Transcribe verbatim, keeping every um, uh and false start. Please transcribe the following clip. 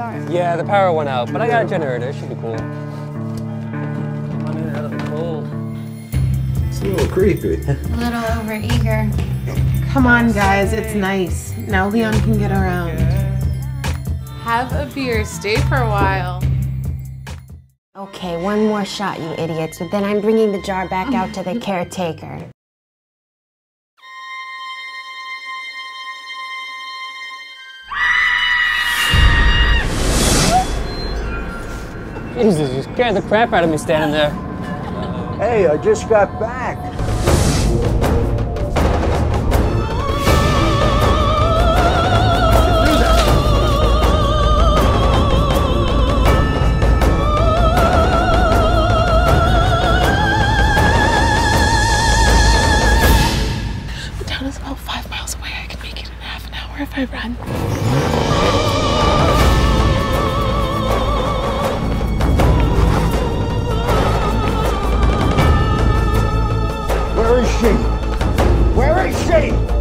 dark. Yeah, the power went out, but I got a generator. It should be cool. Running out of the cold. It's a little creepy. A little overeager. Come on, guys, it's nice. Now Leon can get around. Have a beer, stay for a while. Okay, one more shot, you idiots, but then I'm bringing the jar back out to the caretaker. Jesus, you scared the crap out of me standing there. Hey, I just got back. The town is about five miles away. I can make it in half an hour if I run. Where is she? Where is she?